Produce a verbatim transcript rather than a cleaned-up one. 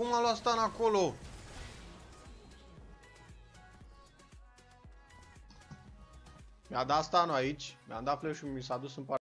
cum a luat Stan acolo? Mi-a dat Stanul aici, mi-am dat flash-ul, mi s-a dus în partea.